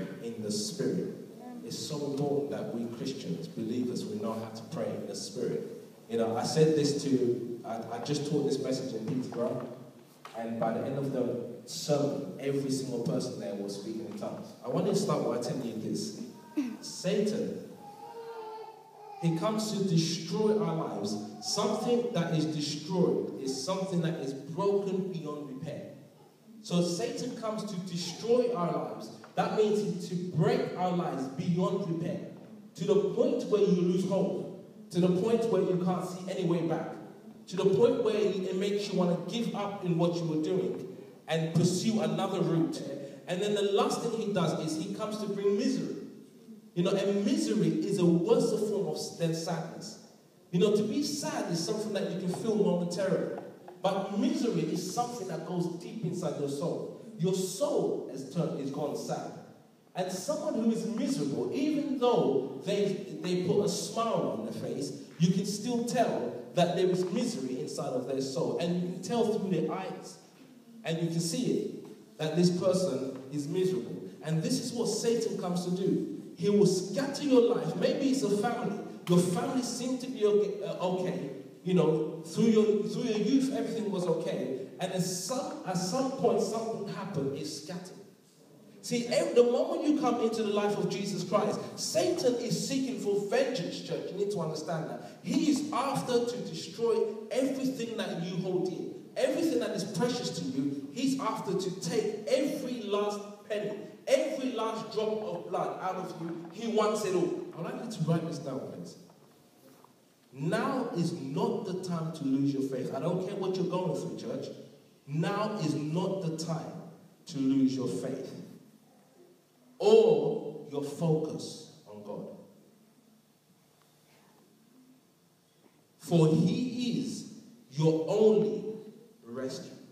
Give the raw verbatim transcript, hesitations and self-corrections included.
in the Spirit. It's so important that we Christians, believers, we know how to pray in the Spirit. You know, I said this to, I, I just taught this message in Peterborough, and by the end of the sermon, every single person there was speaking in tongues. I want to start by telling you this. Satan, he comes to destroy our lives. Something that is destroyed is something that is broken beyond repair. So Satan comes to destroy our lives. That means to break our lives beyond repair, to the point where you lose hope, to the point where you can't see any way back, to the point where it makes you want to give up in what you were doing and pursue another route. And then the last thing he does is he comes to bring misery. You know, and misery is a worse form of than sadness. You know, to be sad is something that you can feel momentarily, but misery is something that goes deep inside your soul. Your soul is turned is gone sad. And someone who is miserable, even though they they put a smile on their face, you can still tell that there is misery inside of their soul. And you can tell through their eyes. And you can see it, that this person is miserable. And this is what Satan comes to do. He will scatter your life. Maybe it's a family. Your family seemed to be okay. Uh, okay. You know, through your through your youth, everything was okay. And at some, at some point, something happened, it's scattered. See, every, the moment you come into the life of Jesus Christ, Satan is seeking for vengeance, church. You need to understand that. He is after to destroy everything that you hold dear. Everything that is precious to you, he's after to take every last penny, every last drop of blood out of you. He wants it all. I'd like you to write this down, please. Now is not the time to lose your faith. I don't care what you're going through, church. Now is not the time to lose your faith or your focus on God. For he is your only rescue.